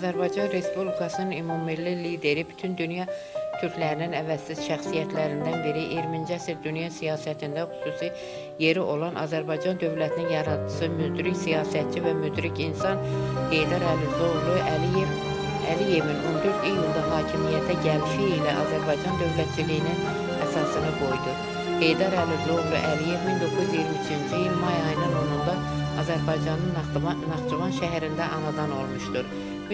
Azərbaycan Respublikasının ümummilli lideri, bütün dünya türklərinin əvəzsiz şəxsiyyətlərindən biri, 20-ci əsr dünya siyasətində xüsusi yeri olan Azərbaycan dövlətinin yaradıcısı, müdrik siyasətçi və müdrik insan Heydər Əlizoğlu Əliyevin 14 iyulda hakimiyyətə gəlişi ilə Azərbaycan dövlətçiliyinin əsasını qoydu. Heydər Əlizoğlu Əliyev 1923-cü il may ayının 10-da Azərbaycanın Naxçıvan şəhərində anadan olmuşdur.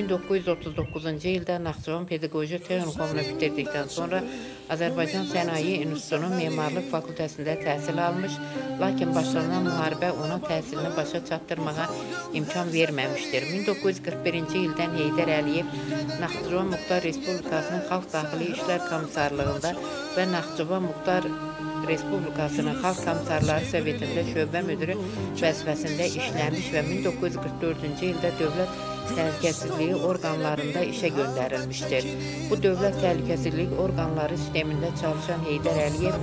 1939-cu ildə Naxçıvan Pedaqoji Texnikumunu bitirdikdən sonra Azərbaycan Sənaye İnstitutunun Memarlıq Fakültəsində təhsil almış, lakin başlanan müharibə ona təhsilini başa çatdırmağa imkan verməmişdir. 1941-ci ildən Heydər Əliyev Naxçıvan Muxtar Respublikasının Xalq Daxili İşlər Komissarlığında və Naxçıvan Muxtar Respublikasının Xalq Komissarları Sovetində şöbə müdürü vəzifəsində işləmiş və 1944-cü ildə Dövlət Təhlükəsizliyi orqanlarında işə göndərilmişdir. Bu dövlət təhlükəsizlik orqanları sistemində çalışan Heydər Əliyev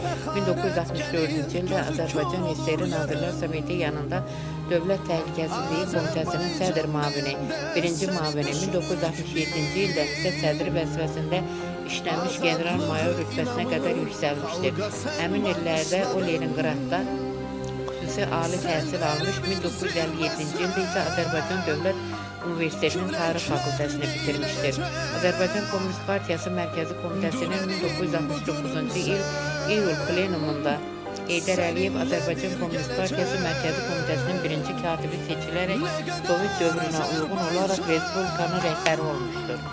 1964-cü ildə Azərbaycan SSR Nazirlər Soveti yanında Dövlət Təhlükəsizliyi Komitəsinin sədr müavini, birinci müavini, 1967-ci ildə isə sədr vəzifəsində işləmiş general-mayor rütbəsinə qədər yüksəlmişdir. Həmin illərdə o Leningradda xüsusi ali təhsil almış, 1957-ci ildə isə Azərbaycan Dövlət Universitetinin Tarix Fakültəsini bitirmişdir. Azərbaycan Komünist Partiyası Mərkəzi Komitəsinin 1969-cu il iyul plenumunda Heydər Əliyev Azərbaycan Komünist Partiyası Mərkəzi Komitəsinin birinci katibi seçilərək Sovet dövrünə uyğun olaraq Respublikanın rəhbəri olmuşdur.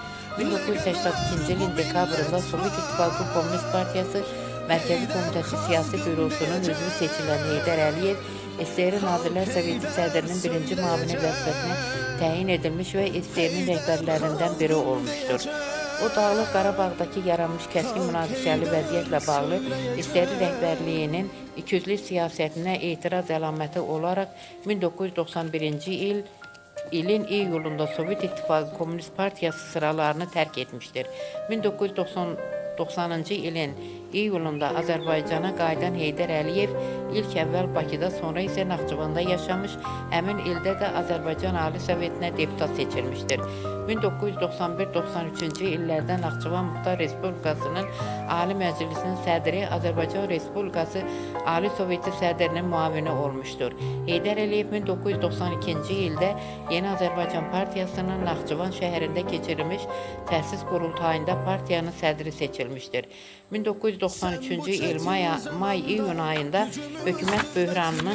1982-ci ilin dekabrında Sovet İttifaqı Komünist Partiyası Mərkəzi Komitəsi Siyasi Bürosunun üzvü seçilən Heydər Əliyev SSR Nazirlər Soveti sədrinin birinci müavini vəzifəsinə təyin edilmiş və SSR-nin rəhbərlərindən biri olmuşdur. O, Dağlıq Qarabağdakı yaranmış kəskin münaqişəli vəziyyətlə bağlı SSR rəhbərliyinin ikiyüzlü siyasətinə etiraz əlaməti olaraq 1991-ci ilin iyulunda Sovet İttifaqı Komünist Partiyası sıralarını tərk etmişdir. 1990-cı ilin iyulunda Azərbaycana qayıdan Heydər Əliyev ilk əvvəl Bakıda, sonra isə Naxçıvanda yaşamış, həmin ildə də Azərbaycan Ali Sovetinə deputat seçilmişdir. 1991-93-cü illərdə Naxçıvan Muxtar Respublikasının Ali Məclisinin sədri, Azərbaycan Respublikası Ali Soveti sədrinin müavini olmuşdur. Heydər Əliyev 1992-ci ildə Yeni Azərbaycan Partiyasının Naxçıvan şəhərində keçirilmiş təsis qurultayında partiyanın sədri seçilmişdir. 1993-cü il may-iyun ayında hökumət böhranının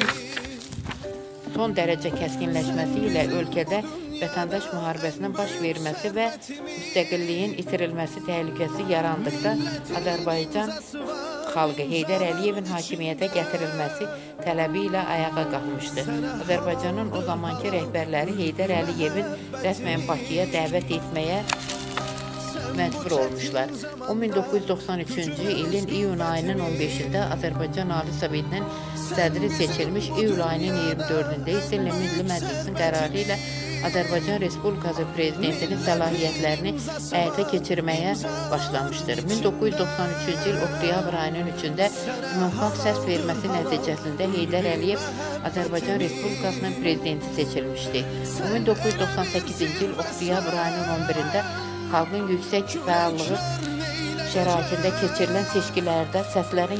son dərəcə kəskinləşməsi ilə ölkədə vətəndaş müharibəsinin baş verməsi və müstəqilliyin itirilməsi təhlükəsi yarandıqda Azərbaycan xalqı Heydər Əliyevin hakimiyyətə gətirilməsi tələbi ilə ayağa qalxmışdı. Azərbaycanın o zamanki rəhbərləri Heydər Əliyevin rəsmən Bakıya dəvət etməyə məcbur olmuşlar. O 1993-cü ilin iyun ayının 15-də Azərbaycan Ali Sovetinin sədri seçilmiş, iyul ayının 24-də isə Milli Məclisin qərarı ilə Azərbaycan Respublikası Prezidentinin səlahiyyətlərini həyata keçirməyə başlamışdır. 1993-cü il oktyabr ayının 3-də ümumxalq səs verməsi nəticəsində Heydər Əliyev Azərbaycan Respublikasının prezidenti seçilmişdi. 1998-ci il oktyabr ayının 11-də xalqın yüksək fəallığı şəraitində keçirilən seçkilərdə səslərin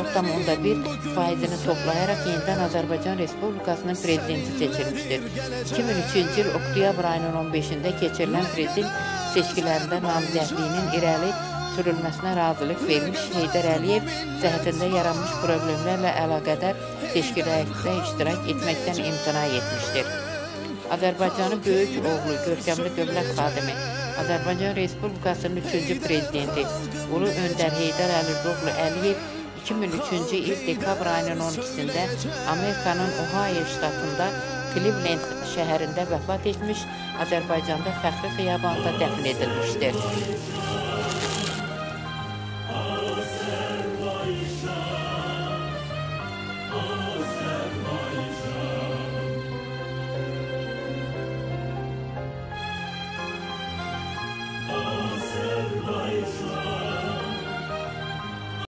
76,1%-ni toplayaraq yenidən Azərbaycan Respublikasının prezidenti seçilmişdir. 2003-cü il oktyabr ayının 15-də keçirilən prezident seçkilərində namizədliyinin irəli sürülməsinə razılıq vermiş Heydər Əliyev səhhətində yaranmış problemlərlə əlaqədar seçkilərdə iştirak etməkdən imtina etmişdir. Azərbaycanın böyük oğlu, görkəmli dövlət xadimi, Azərbaycan Respublikasının 3-cü prezidenti Ulu Öndər Heydər Əlizoğlu Əliyev 2003-cü il dekabr ayının 12-də Amerikanın Ohio ştatında Cleveland şəhərində vəfat etmiş, Azərbaycanda fəxri xiyabanda dəfn edilmişdir.